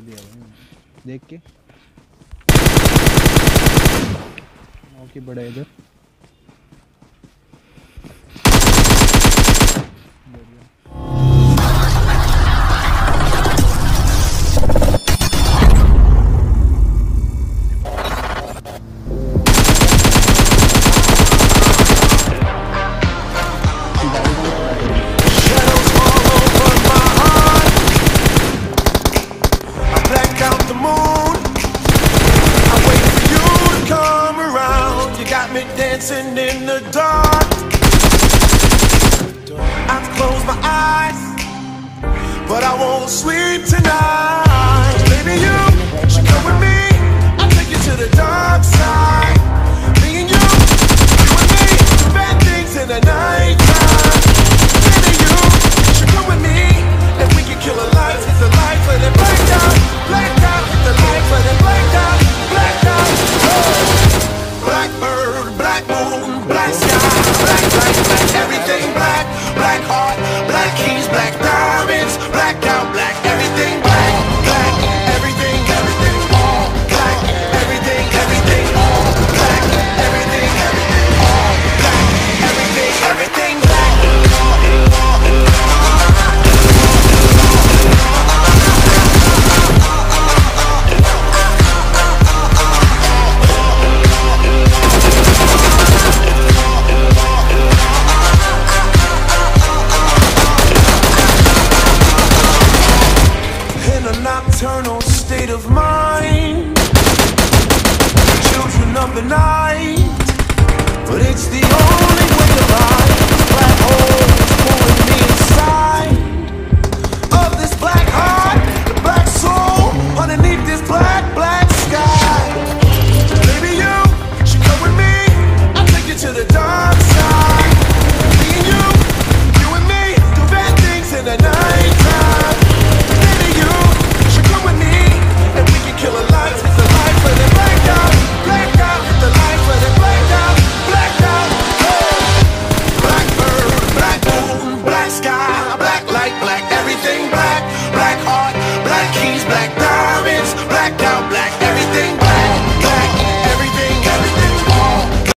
दिया भाई देख के। ओके बड़ा इधर dancing in the dark. I close my eyes, but I won't sleep tonight. Baby, you should come with me. I'll take you to the dark side. Me and you and me, bad things in the night time.